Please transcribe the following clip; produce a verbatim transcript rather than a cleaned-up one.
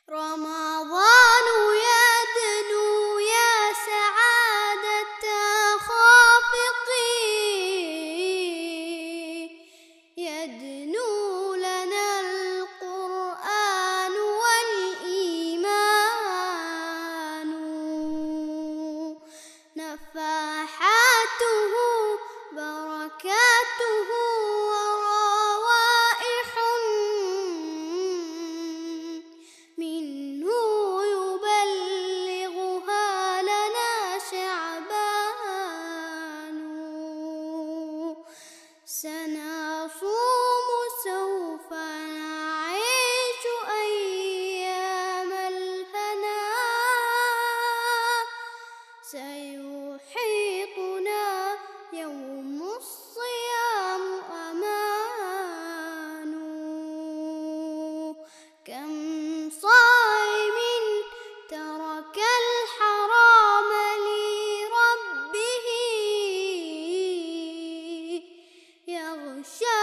رمضان يدنو يا سعادة خافقين، يدنو لنا القرآن والإيمان، نفحاته بركاته وروائح منه يبلغها لنا شعبان. سنصوم سوف نعيش أيام الهنا، سيحيطنا يوم الصيام أمان. كم صائم ترك الحرام لربه، يغشى